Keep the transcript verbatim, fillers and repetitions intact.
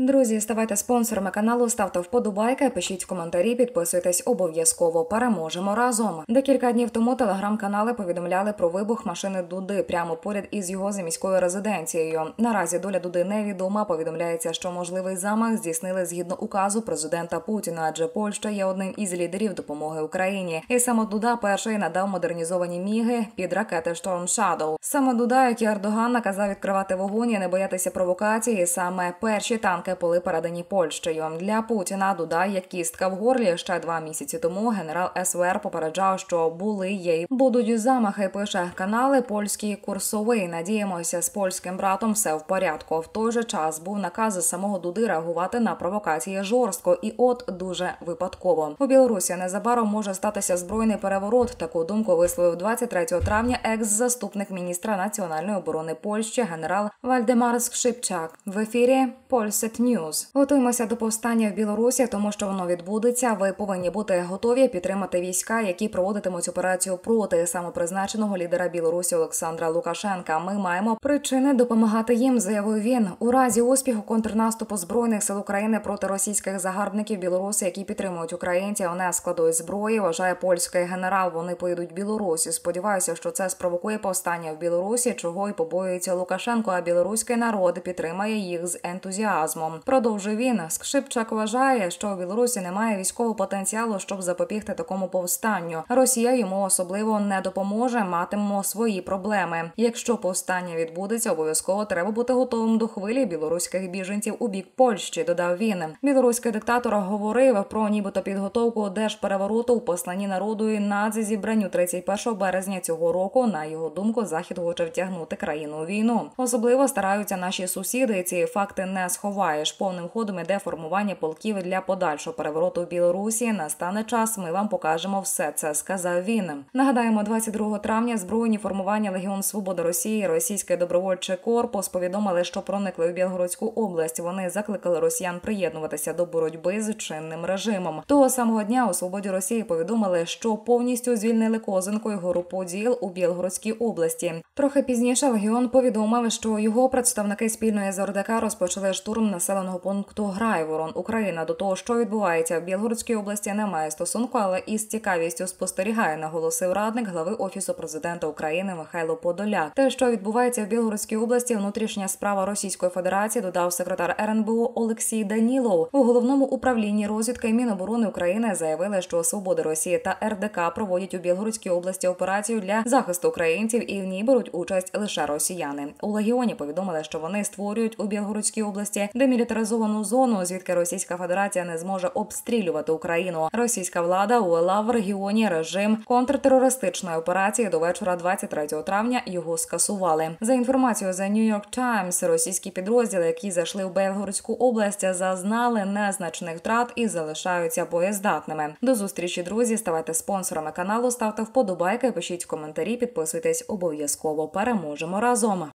Друзі, ставайте спонсорами каналу, ставте вподобайки, пишіть коментарі, підписуйтесь обов'язково. Переможемо разом. Декілька днів тому телеграм-канали повідомляли про вибух машини Дуди прямо поряд із його заміською резиденцією. Наразі доля Дуди невідома. Повідомляється, що можливий замах здійснили згідно указу президента Путіна, адже Польща є одним із лідерів допомоги Україні. І саме Дуда перший надав модернізовані міги під ракети Storm Shadow. Саме Дуда, як і Ердоган, наказав відкривати вогонь і не боятися провокації. Саме перші танки були передані Польщею. Для Путіна Дуда як кістка в горлі. Ще два місяці тому генерал ес ве ер попереджав, що були є й будуть замахи, пише канали «Польський курсовий». Надіємося, з польським братом все в порядку. В той же час був наказ самого Дуди реагувати на провокації жорстко. І от дуже випадково. У Білорусі незабаром може статися збройний переворот. Таку думку висловив двадцять третього травня екс-заступник міністра національної оборони Польщі генерал Вальдемар Скрипчак. В ефірі Polsat News. Готуємося до повстання в Білорусі, тому що воно відбудеться. Ви повинні бути готові підтримати війська, які проводитимуть операцію проти самопризначеного лідера Білорусі Олександра Лукашенка. Ми маємо причини допомагати їм, заявив він. У разі успіху контрнаступу Збройних сил України проти російських загарбників Білорусі, які підтримують українців, не складуть зброї, вважає польський генерал. Вони поїдуть в Білорусі. Сподіваюся, що це спровокує повстання в Білорусі, чого й побоюється Лукашенко, а білоруський народ підтримає їх з ентузіазмом. Продовжив він. Скрипчак вважає, що у Білорусі немає військового потенціалу, щоб запобігти такому повстанню. Росія йому особливо не допоможе, матимемо свої проблеми. Якщо повстання відбудеться, обов'язково треба бути готовим до хвилі білоруських біженців у бік Польщі, додав він. Білоруський диктатор говорив про нібито підготовку держперевороту у посланні народу і нацзібранню тридцять першого березня цього року. На його думку, Захід хоче втягнути країну у війну. Особливо стараються наші сусіди, ці факти не сховаєш. Повним ходом іде формування полків для подальшого перевороту в Білорусі. Настане час, ми вам покажемо все це, сказав він. Нагадаємо, двадцять другого травня збройні формування Легіон Свободи Росії, російський добровольчий корпус повідомили, що проникли в Білгородську область. Вони закликали росіян приєднуватися до боротьби з чинним режимом. Того самого дня у Свободі Росії повідомили, що повністю звільнили Козинку і гору Поділ у Білгородській області. Трохи пізніше Легіон повідомив, що його представники спільної з РДК розпочали штурм населеного пункту Грайворон. Україна до того, що відбувається в Білгородській області, не має стосунку, але із цікавістю спостерігає, наголосив радник глави Офісу президента України Михайло Подоляк. Те, що відбувається в Білгородській області, внутрішня справа Російської Федерації, додав секретар ер ен бе о Олексій Данілов. У головному управлінні розвідки Міноборони України заявили, що Свобода Росії та ер де ка проводять у Білгородській області операцію для захисту українців, і в ній беруть участь лише росіяни. У Легіоні повідомили, що вони створюють у Білгородській області демілітаризовану зону, звідки Російська Федерація не зможе обстрілювати Україну. Російська влада увела в регіоні режим контртерористичної операції. До вечора двадцять третього травня його скасували. За інформацією The New York Times, російські підрозділи, які зайшли в Білгородську область, зазнали незначних втрат і залишаються боєздатними. До зустрічі, друзі. Ставайте спонсорами каналу, ставте вподобайки, пишіть коментарі, підписуйтесь обов'язково. Переможемо разом!